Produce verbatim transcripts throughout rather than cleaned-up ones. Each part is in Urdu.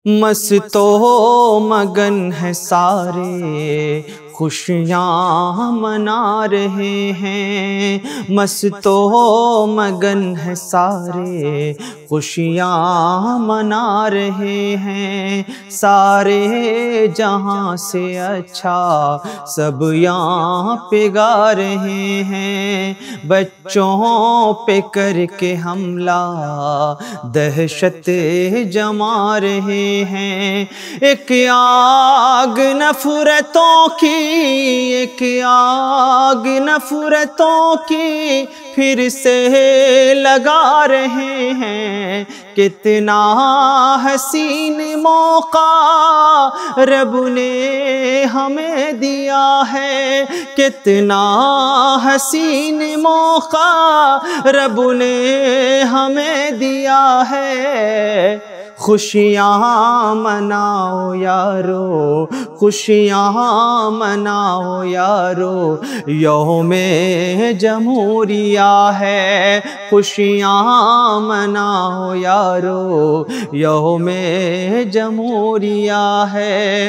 مستو مگن ہے سارے خوشیاں منا رہے ہیں، مستو مگن ہے سارے خوشیاں منا رہے ہیں، سارے جہاں سے اچھا سب یہاں پہ گا رہے ہیں، بچوں پہ کر کے حملہ دہشت جما رہے ہیں، ایک آگ نفرتوں کی ایک آگ نفرتوں کی پھر سے لگا رہے ہیں، کتنا حسین موقع رب نے ہمیں دیا ہے، کتنا حسین موقع رب نے ہمیں دیا ہے، خوشیاں مناؤ یارو خوشیاں مناؤ یارو، یوم جمہوریہ ہے، خوشیاں مناؤ یارو یوم جمہوریہ ہے۔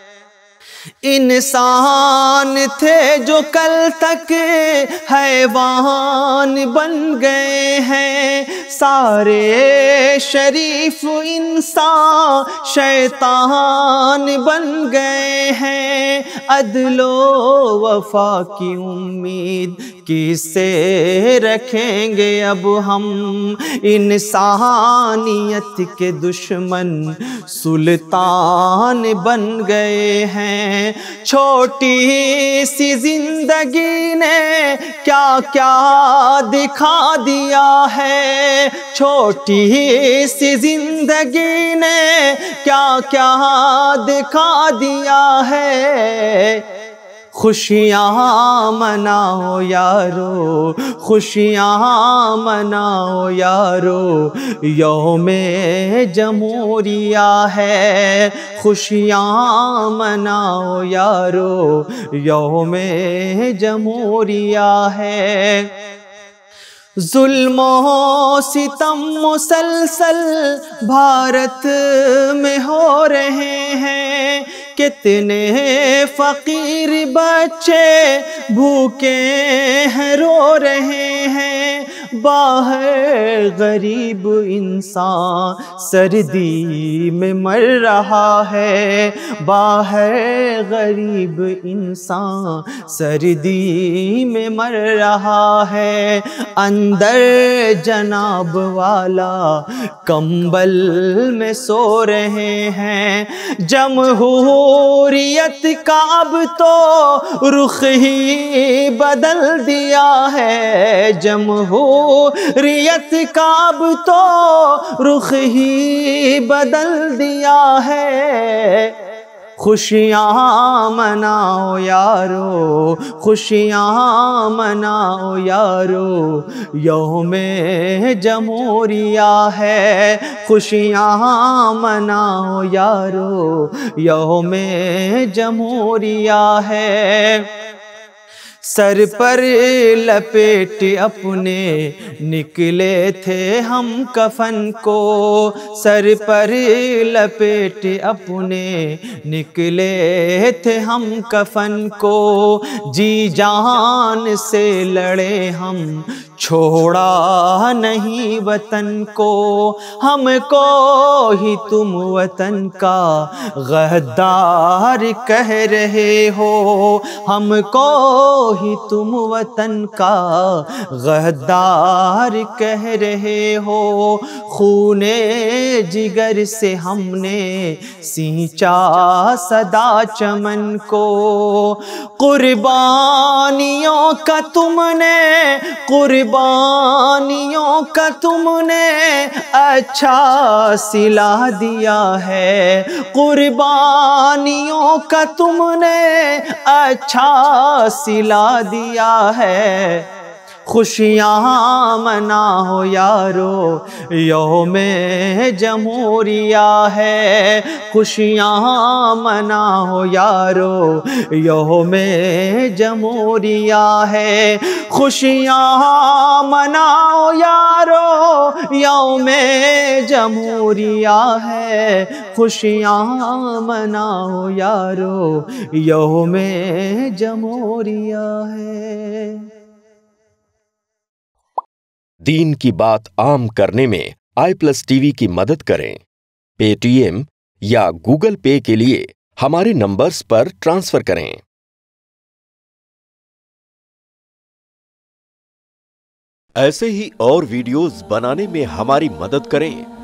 انسان تھے جو کل تک حیوان بن گئے ہیں، سارے شریف انسان شیطان بن گئے ہیں، عدل و وفا کی امید کس سے رکھیں گے اب ہم، انسانیت کے دشمن سلطان بن گئے ہیں، چھوٹی سی زندگی نے کیا کیا دکھا دیا ہے، چھوٹی سی زندگی نے کیا کیا دکھا دیا ہے، خوشیاں مناؤ یارو خوشیاں مناؤ یارو، یوم جمہوریہ ہے، خوشیاں مناؤ یارو یوم جمہوریہ ہے۔ ظلم و ستم مسلسل بھارت میں ہو رہے ہیں، کتنے فقیر بچے بھوکے ہیں رو رہے ہیں، باہر غریب انسان سردی میں مر رہا ہے، باہر غریب انسان سردی میں مر رہا ہے، اندر جناب والا کمبل میں سو رہے ہیں، جمہوریت کا اب تو رخ ہی بدل دیا ہے، جمہوریت کا اب تو رخ ہی بدل دیا ہے، خوشیاں مناؤ یارو خوشیاں مناؤ یارو، یوم جمہوریہ ہے، خوشیاں مناؤ یارو یوم جمہوریہ ہے۔ سر پر لپیٹ اپنے نکلے تھے ہم کفن کو، سر پر لپیٹ اپنے نکلے تھے ہم کفن کو، جی جان سے لڑے ہم چھوڑا نہیں وطن کو، ہم کو ہی تم وطن کا غدار کہہ رہے ہو، ہم کو ہی تم وطن کا غدار کہہ رہے ہو، خون جگر سے ہم نے سینچا صدا چمن کو، قربانیوں کا تم نے قربانیوں کا تم نے اچھا سلا دیا ہے، قربانیوں کا تم نے اچھا سلا دیا ہے، خوشیاں مناؤ یارو یوم جمہوریہ ہے، خوشیاں مناؤ یارو یوم جمہوریہ ہے، خوشیاں مناؤ یارو یوم جمہوریہ ہے، خوشیاں مناؤ یارو یوم جمہوریہ ہے۔ دین کی بات عام کرنے میں آئی پلس ٹی وی کی مدد کریں۔ پے ٹی ایم یا گوگل پے کے لیے ہمارے نمبرز پر ٹرانسفر کریں۔ ایسے ہی اور ویڈیوز بنانے میں ہماری مدد کریں